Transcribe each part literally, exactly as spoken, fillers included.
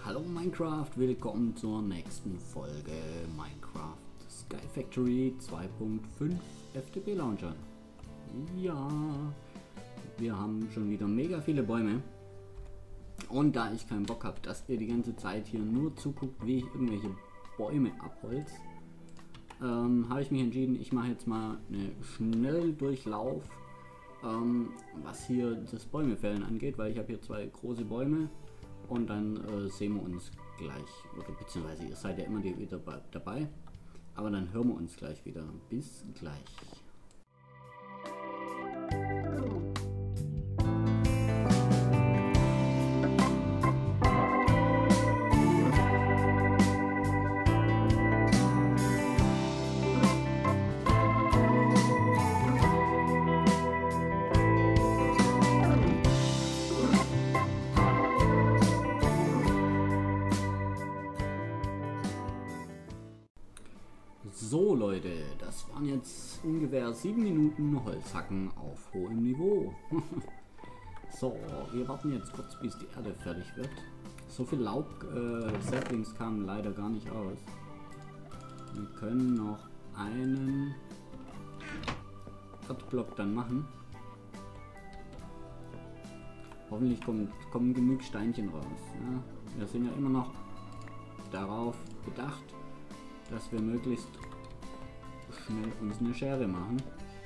Hallo Minecraft, willkommen zur nächsten Folge Minecraft Sky Factory zwei Punkt fünf F T P Launcher. Ja, wir haben schon wieder mega viele Bäume. Und da ich keinen Bock habe, dass ihr die ganze Zeit hier nur zuguckt, wie ich irgendwelche Bäume abholz, ähm, habe ich mich entschieden, ich mache jetzt mal eine Schnelldurchlauf, ähm, was hier das Bäumefällen angeht, weil ich habe hier zwei große Bäume. Und dann äh, sehen wir uns gleich, oder beziehungsweise ihr seid ja immer wieder dabei, aber dann hören wir uns gleich wieder. Bis gleich. So Leute, das waren jetzt ungefähr sieben Minuten Holzhacken auf hohem Niveau. So, wir warten jetzt kurz, bis die Erde fertig wird. So viel Laub, äh, Saplings kamen leider gar nicht aus. Wir können noch einen Erdblock dann machen. Hoffentlich kommt, kommen genug Steinchen raus. Ja, wir sind ja immer noch darauf bedacht, dass wir möglichst schnell uns eine Schere machen.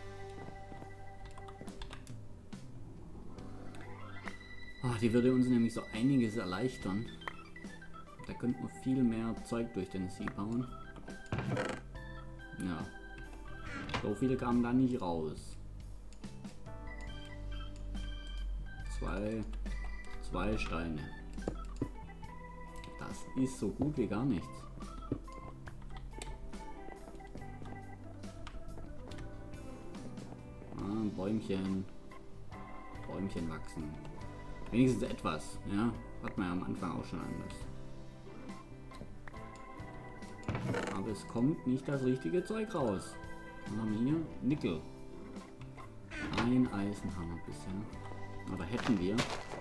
Ach, die würde uns nämlich so einiges erleichtern. Da könnten wir viel mehr Zeug durch den See bauen. Ja, so viel kam da nicht raus. Zwei, zwei Steine. Das ist so gut wie gar nichts. Bäumchen, Bäumchen wachsen. Wenigstens etwas, ja. Hat man ja am Anfang auch schon anders. Aber es kommt nicht das richtige Zeug raus. Was haben wir hier? Nickel. Ein Eisen haben wir bisher. Oder hätten wir.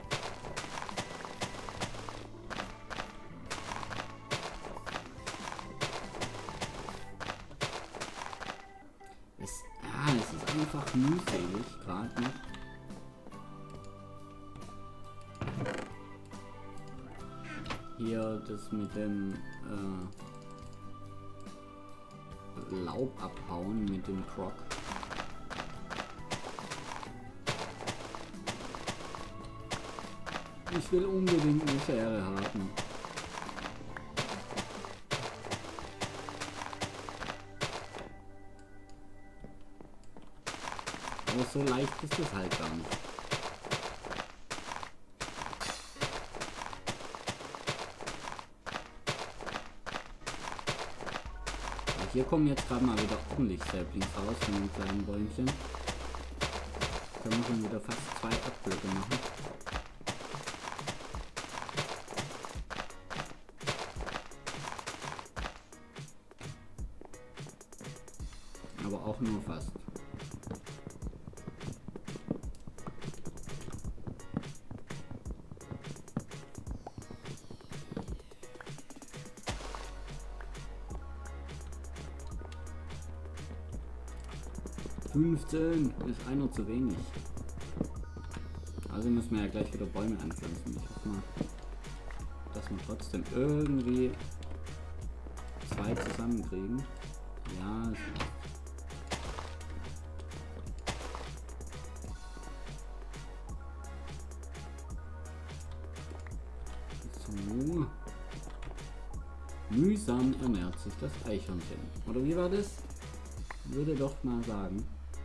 Es, ja, es ist einfach mühselig, gerade noch. Hier das mit dem äh, Laub abbauen mit dem Croc. Ich will unbedingt eine Schere haben. Aber so leicht ist es halt gar nicht. Und hier kommen jetzt gerade mal wieder ordentlich Saplings raus von den kleinen Bäumchen. Da können wir schon wieder fast zwei Erdblöcke machen. Aber auch nur fast. fünfzehn ist einer zu wenig. Also müssen wir ja gleich wieder Bäume anpflanzen. Ich hoffe mal, dass wir trotzdem irgendwie zwei zusammenkriegen. Ja, es so. Mühsam ernährt sich das Eichhörnchen. Oder wie war das? Würde doch mal sagen.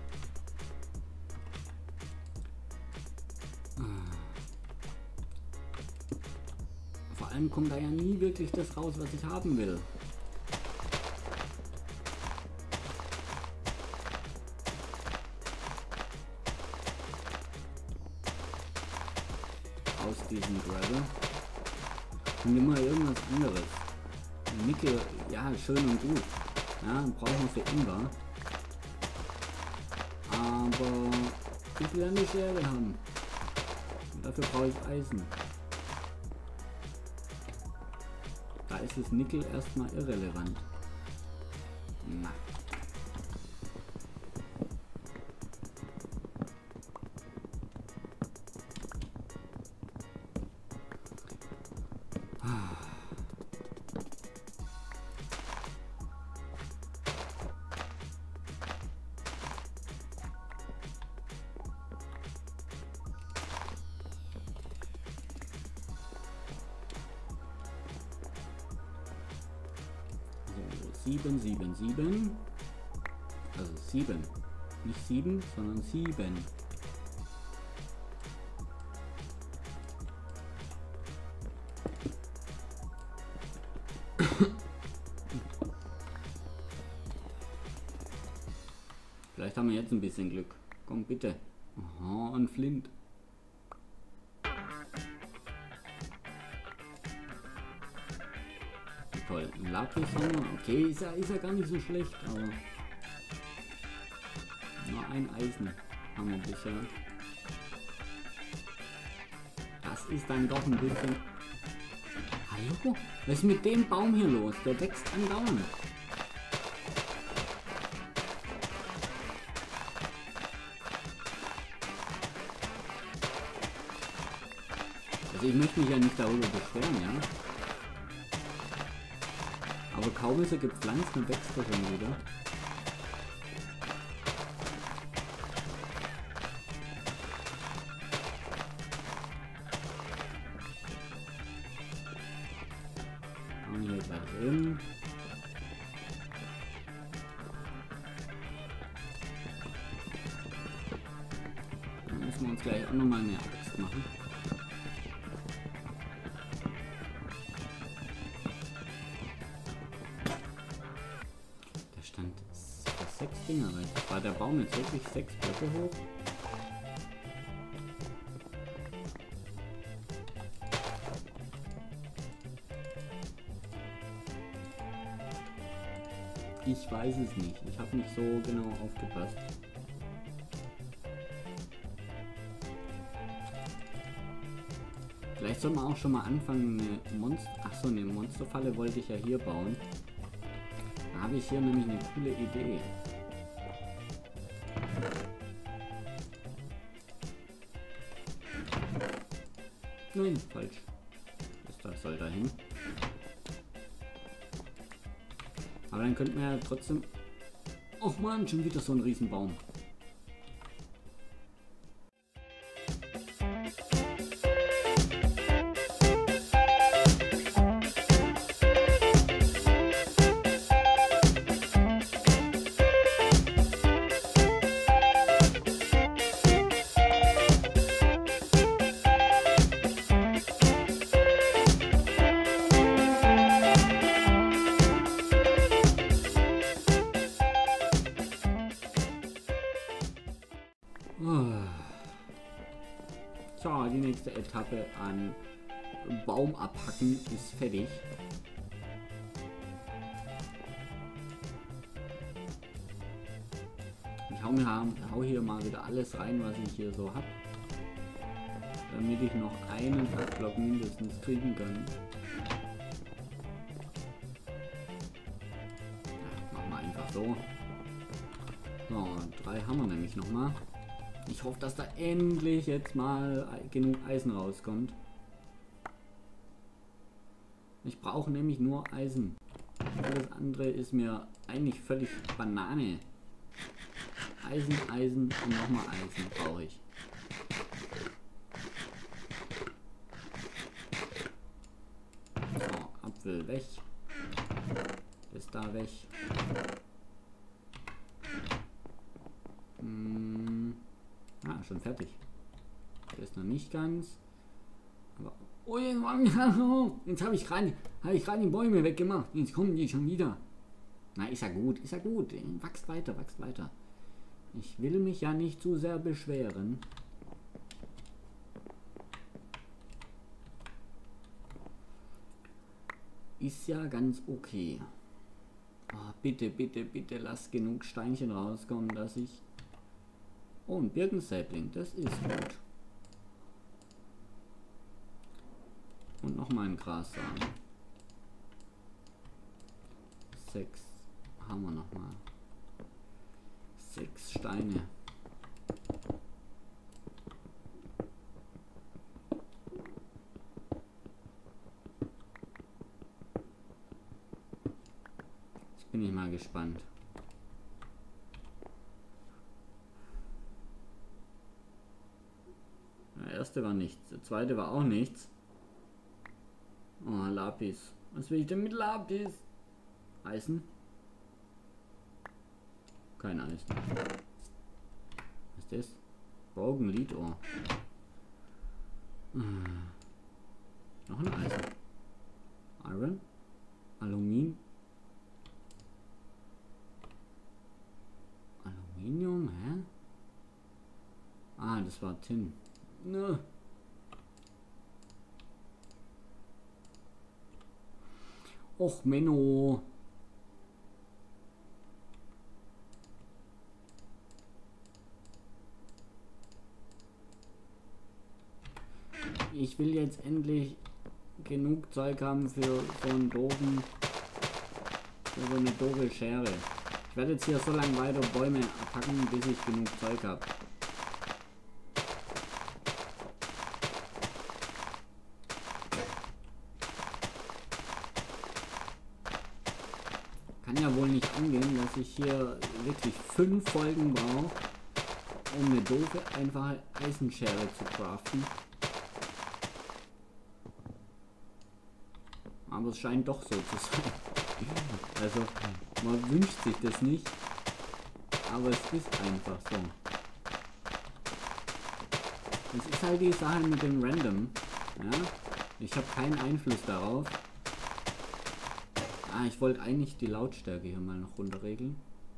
Vor allem kommt da ja nie wirklich das raus, was ich haben will. Aus diesem Gravel. Und immer irgendwas anderes. Nickel, ja, schön und gut. Ja, brauchen wir für Ingwer. Aber ich will eine Schere haben. Und dafür brauche ich Eisen. ist das Nickel erstmal irrelevant. Na. sieben, sieben, sieben. Also sieben. Nicht sieben, sondern sieben. Vielleicht haben wir jetzt ein bisschen Glück. Komm bitte. Aha, ein Flint. Toll, ein Lapis haben wir. Okay, ist ja, ist ja gar nicht so schlecht, aber nur ein Eisen haben wir bisher. Das ist dann doch ein bisschen... Hallo? Was ist mit dem Baum hier los? Der wächst andauernd. Also ich möchte mich ja nicht darüber beschweren, ja. Aber kaum ist er gepflanzt, dann wächst er schon wieder. Und hier gleich hin. Dann müssen wir uns gleich auch nochmal eine Axt machen. Sechs Dinger, war der Baum jetzt wirklich sechs Blöcke hoch? Ich weiß es nicht. Ich habe nicht so genau aufgepasst. Vielleicht soll man auch schon mal anfangen, eine Monster... Achso, eine Monsterfalle wollte ich ja hier bauen. Da habe ich hier nämlich eine coole Idee. Nein, falsch. Das soll dahin. Aber dann könnten wir ja trotzdem... Och man, schon wieder so ein Riesenbaum. So, die nächste Etappe an Baum abhacken ist fertig. Ich hau, mir, hau hier mal wieder alles rein, was ich hier so habe, damit ich noch einen Block mindestens kriegen kann. Ja, machen wir einfach so. So, drei haben wir nämlich noch mal. Ich hoffe, dass da endlich jetzt mal genug Eisen rauskommt. Ich brauche nämlich nur Eisen. Alles andere ist mir eigentlich völlig Banane. Eisen, Eisen und nochmal Eisen brauche ich. So, Apfel weg. Das da weg. Hm. Ah, schon fertig. Der ist noch nicht ganz. Aber oh, jetzt habe ich gerade hab ich gerade die Bäume weggemacht. Jetzt kommen die schon wieder. Na, ist ja gut, ist ja gut. Wachst weiter, wachst weiter. Ich will mich ja nicht zu sehr beschweren. Ist ja ganz okay. Oh, bitte, bitte, bitte lass genug Steinchen rauskommen, dass ich... Oh, ein Birkensäbling, das ist gut. Und nochmal ein Grassamen. sechs haben wir noch mal. Sechs Steine. Jetzt bin ich mal gespannt. Der erste war nichts, der zweite war auch nichts. Oh, Lapis. Was will ich denn mit Lapis? Eisen? Kein Eisen. Was ist das? Broken Lead Ore. Hm. Noch ein Eisen. Iron? Aluminium? Aluminium, hä? Ah, das war Tin. Ne. Och, Menno. Ich will jetzt endlich genug Zeug haben für so einen doofen, für so eine doofe Schere. Ich werde jetzt hier so lange weiter Bäume packen, bis ich genug Zeug habe. Kann ja wohl nicht angehen, dass ich hier wirklich fünf Folgen brauche, um eine doofe, einfache Eisenschere zu craften. Aber es scheint doch so zu sein. Also, man wünscht sich das nicht, aber es ist einfach so. Es ist halt die Sache mit dem Random. Ja? Ich habe keinen Einfluss darauf. Ah, ich wollte eigentlich die Lautstärke hier mal noch runterregeln.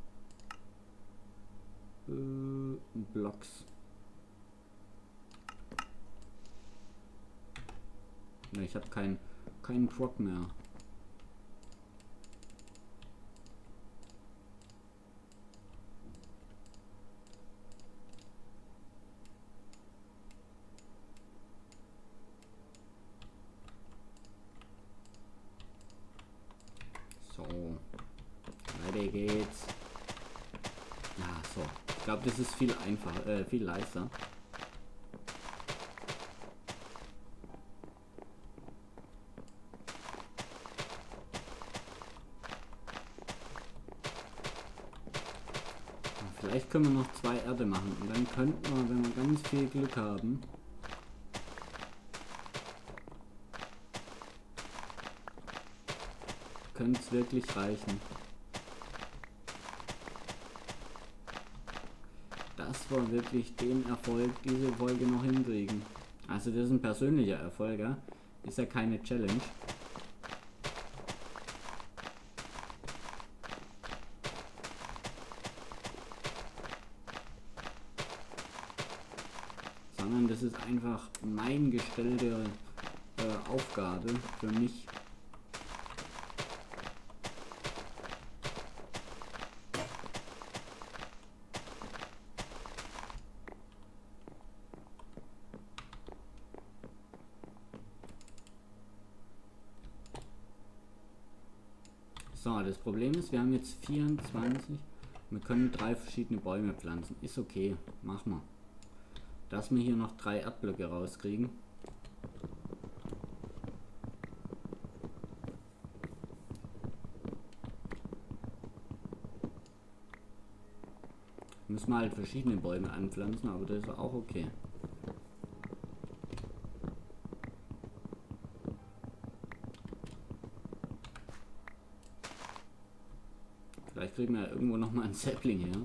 Äh, Blocks. Ne, ich habe keinen keinen Prop mehr. So, weiter geht's. Ja, so. Ich glaube, das ist viel einfacher, äh, viel leichter. Vielleicht können wir noch zwei Erde machen und dann könnten wir, wenn wir ganz viel Glück haben, könnte es wirklich reichen. Das war wirklich den Erfolg, diese Folge noch hinkriegen. Also das ist ein persönlicher Erfolg, ja? Ist ja keine Challenge. Sondern das ist einfach mein gestellte äh, Aufgabe für mich. So, das Problem ist, wir haben jetzt vierundzwanzig. Wir können drei verschiedene Bäume pflanzen. Ist okay, machen wir. Dass wir hier noch drei Erdblöcke rauskriegen. Müssen wir halt verschiedene Bäume anpflanzen, aber das ist auch okay. Vielleicht kriegen wir ja irgendwo noch mal einen Sapling her.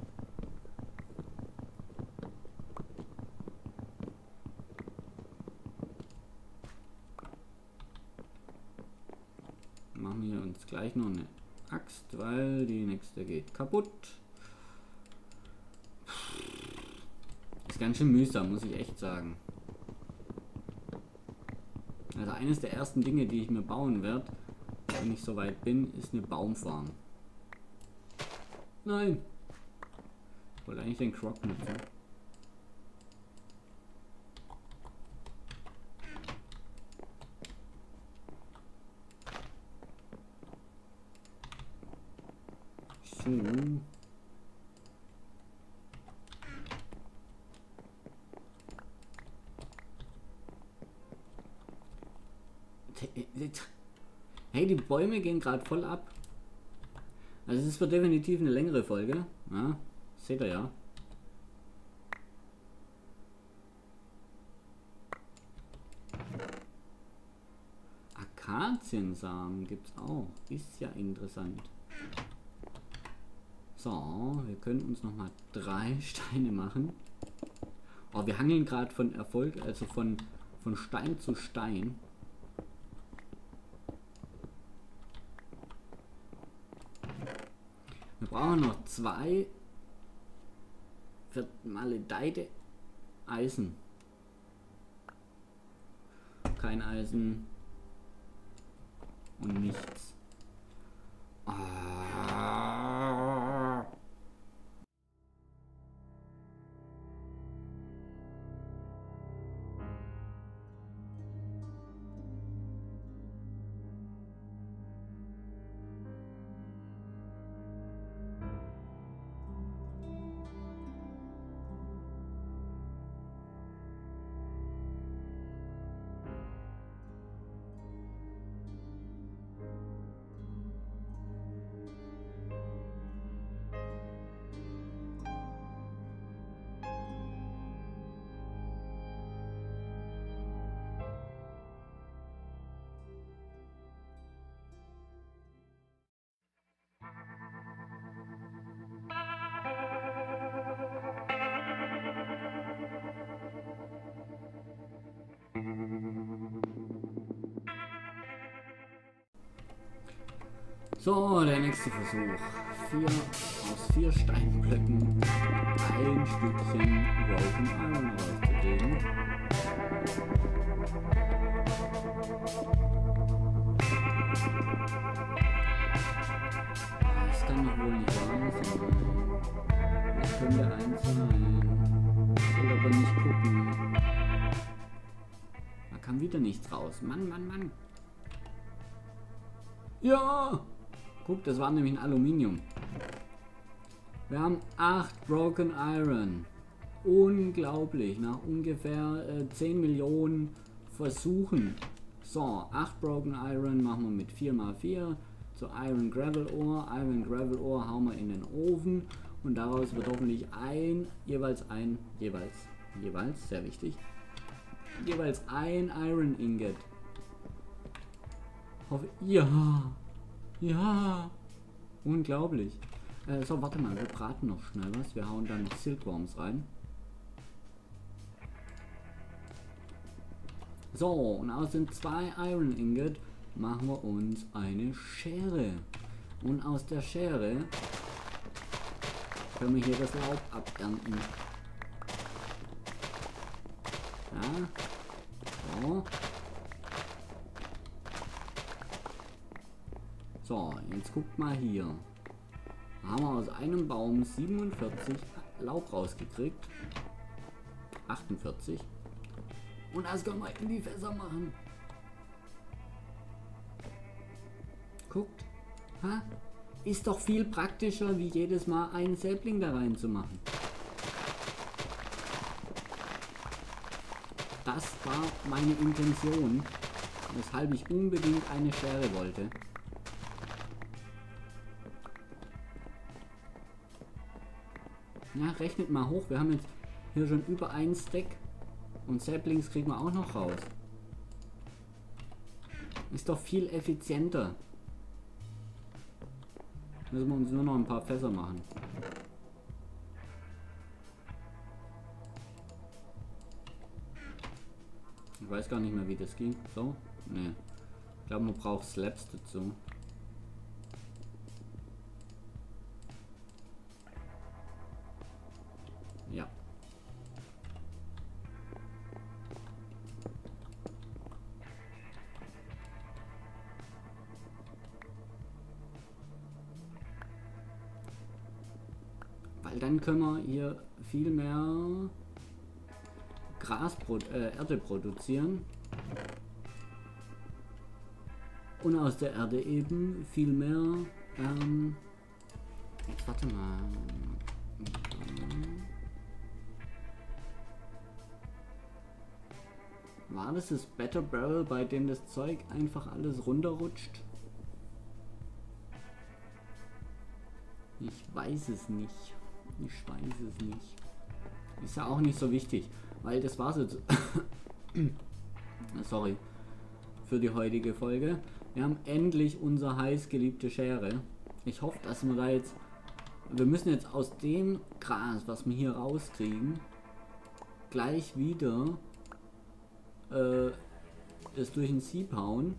Machen wir uns gleich noch eine Axt, weil die nächste geht kaputt. Ist ganz schön mühsam, muss ich echt sagen. Also eines der ersten Dinge, die ich mir bauen werde, wenn ich soweit bin, ist eine Baumfarm. Nein! Ich wollte eigentlich den Croc nutzen. dazu. Hey, die Bäume gehen gerade voll ab. Also es wird definitiv eine längere Folge. Ja, seht ihr ja. Akaziensamen gibt es auch. Ist ja interessant. So, wir können uns noch mal drei Steine machen. Oh, wir hangeln gerade von Erfolg, also von, von Stein zu Stein. Wir brauchen noch zwei vermaledeite Eisen. Kein Eisen. Und nichts. Ah. So, der nächste Versuch. Vier, aus vier Steinblöcken ein Stückchen Broken Iron rauszukriegen. Das kann doch wohl nicht wahr sein. Das könnte eins sein. Ich will aber nicht gucken. Da kam wieder nichts raus. Mann, Mann, Mann. Ja! Guck, das war nämlich ein Aluminium. Wir haben acht Broken Iron. Unglaublich. Nach ungefähr äh, zehn Millionen Versuchen. So, acht Broken Iron machen wir mit vier mal vier zu Iron Gravel Ore. Iron Gravel Ore hauen wir in den Ofen. Und daraus wird hoffentlich ein, jeweils ein, jeweils, jeweils, sehr wichtig, jeweils ein Iron Ingot. Hoffe, ja, ja, unglaublich. Äh, so, warte mal, wir braten noch schnell was. Wir hauen dann Silkworms rein. So, und aus den zwei Iron Ingot machen wir uns eine Schere. Und aus der Schere können wir hier das Laub abernten. Ja, so. So, jetzt guckt mal hier. Da haben wir aus einem Baum siebenundvierzig Laub rausgekriegt. achtundvierzig. Und das können wir in die Fässer machen. Guckt. Ha? Ist doch viel praktischer, wie jedes Mal einen Sapling da rein zu machen. Das war meine Intention, weshalb ich unbedingt eine Schere wollte. Ja, rechnet mal hoch. Wir haben jetzt hier schon über einen Stack. Und Saplings kriegen wir auch noch raus. Ist doch viel effizienter. Müssen wir uns nur noch ein paar Fässer machen. Ich weiß gar nicht mehr, wie das ging. So? Ne. Ich glaube, man braucht Slabs dazu. Ja. Weil dann können wir hier viel mehr Gras, äh, Erde produzieren. Und aus der Erde eben viel mehr ähm, Jetzt warte mal. War das das Better Barrel, bei dem das Zeug einfach alles runterrutscht? Ich weiß es nicht. Ich weiß es nicht. Ist ja auch nicht so wichtig, weil das war's jetzt. Sorry für die heutige Folge. Wir haben endlich unsere heiß geliebte Schere. Ich hoffe, dass wir da jetzt... Wir müssen jetzt aus dem Gras, was wir hier rauskriegen, gleich wieder äh, das durch ein Sieb hauen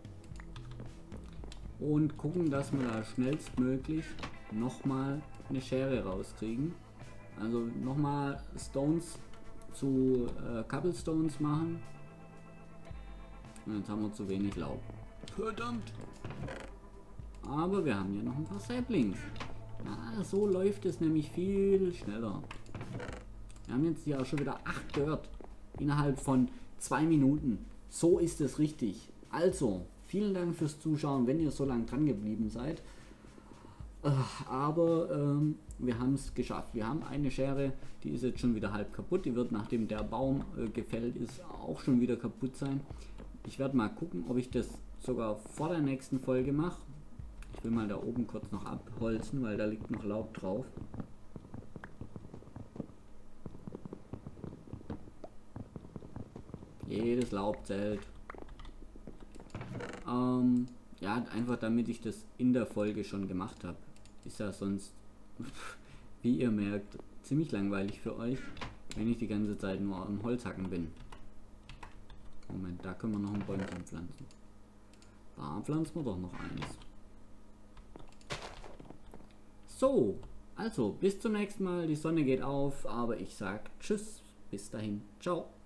und gucken, dass wir da schnellstmöglich nochmal eine Schere rauskriegen. Also nochmal Stones zu äh, Cobblestones machen. Und jetzt haben wir zu wenig Laub. Verdammt! Aber wir haben ja noch ein paar Saplings. Ja, so läuft es nämlich viel schneller. Wir haben jetzt hier auch schon wieder acht Dirt innerhalb von zwei Minuten. So ist es richtig. Also, vielen Dank fürs Zuschauen, wenn ihr so lange dran geblieben seid. Aber ähm, wir haben es geschafft. Wir haben eine Schere, die ist jetzt schon wieder halb kaputt. Die wird, nachdem der Baum äh, gefällt ist, auch schon wieder kaputt sein. Ich werde mal gucken, ob ich das sogar vor der nächsten Folge mache. Ich will mal da oben kurz noch abholzen, weil da liegt noch Laub drauf. Jedes Laub zählt. Ähm, ja, einfach damit ich das in der Folge schon gemacht habe. Ist ja sonst, wie ihr merkt, ziemlich langweilig für euch, wenn ich die ganze Zeit nur am Holzhacken bin. Moment, da können wir noch ein Bäumchen pflanzen. Da pflanzen wir doch noch eins. So, also bis zum nächsten Mal. Die Sonne geht auf, aber ich sag tschüss, bis dahin, ciao.